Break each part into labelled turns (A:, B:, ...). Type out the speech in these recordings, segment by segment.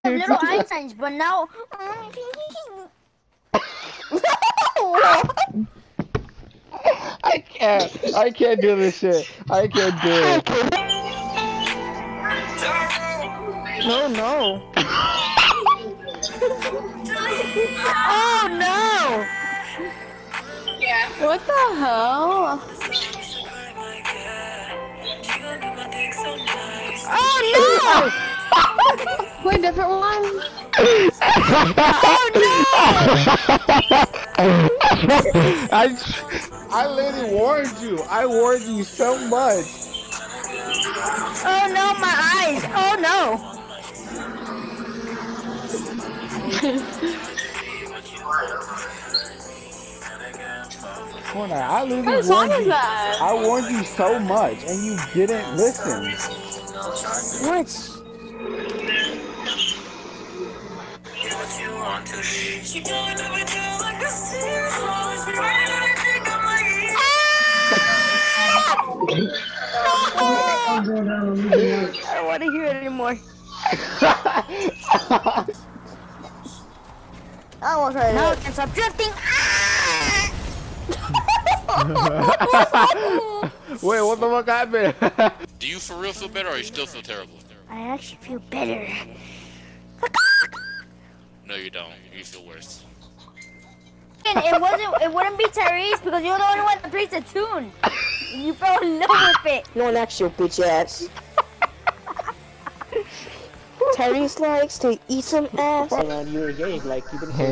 A: of little Einsteins, but now.
B: I can't do this shit. I can't do it.
A: No, no. Oh no!
C: Yeah.
D: What the hell?
A: Oh no!
D: Wait, different one?
A: Oh no!
B: I literally warned you. I warned you so much.
A: Oh no, my eyes! Oh no!
B: Fortnite, I literally
D: What song
B: warned
D: is
B: you.
D: that?
B: I warned you so much, and you didn't listen.
A: What? I don't want to hear it anymore. I almost heard it. Now I can stop drifting.
B: Wait, what the fuck happened?
E: Do you for real feel better, or you still feel terrible?
A: I actually feel better.
E: No, you don't. You feel worse.
A: And it wouldn't be Tyrese because you're the only one that plays the tune. You fell in love with it.
F: No one asked your bitch ass. Tyrese likes to eat some ass. Around your game, like you've been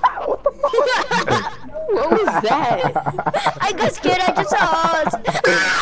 D: What was that?
A: I got scared. I just saw us.